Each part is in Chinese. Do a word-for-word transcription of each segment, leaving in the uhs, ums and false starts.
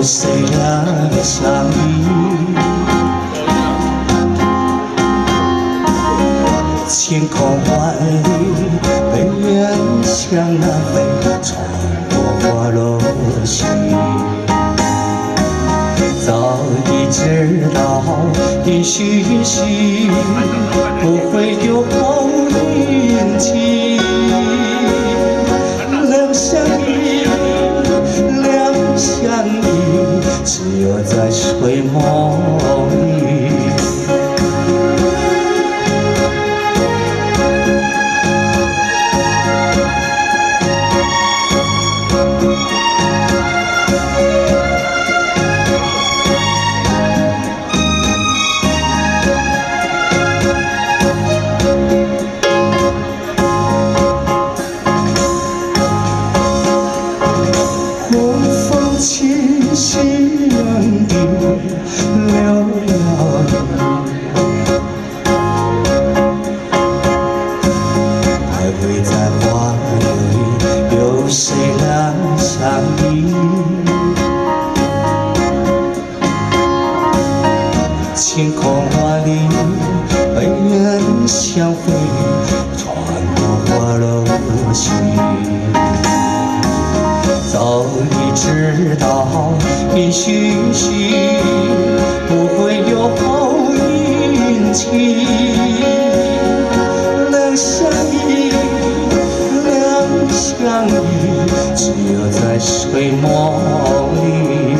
谁两相依？晴空万里，北雁向南飞，穿过花落溪。早已知道一许兮，不会有好运气。两相依，两相依，只有在睡梦里。 清晰人的流了徘徊在花里，有谁两相依？晴空万里，北雁相飞，穿过花落溪。 早已知道一许兮，不会有好运气。两相依，两相依，只有在睡梦里。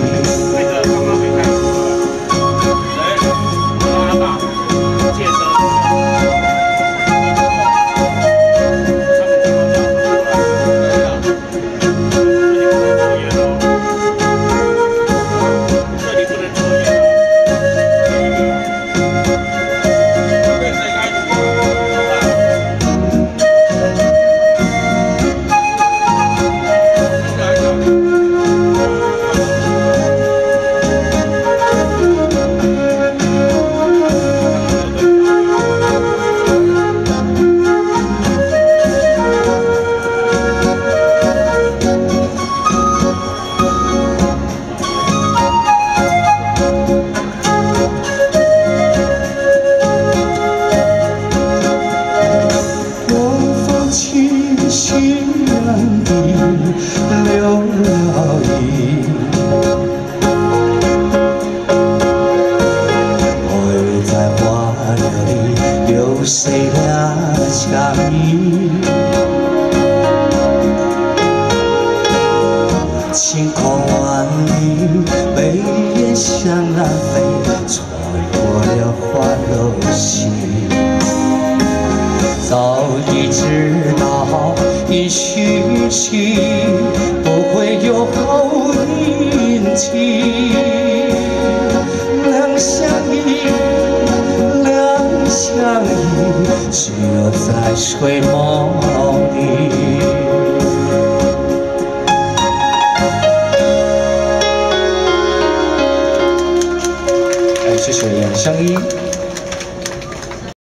流了意，我在花里，有谁两相依？晴空万里，北雁向南飞，穿过了花落溪。 早已知道一许兮，不会有好运气。两相依，两相依，只有在睡梦里。哎，谢谢两相依。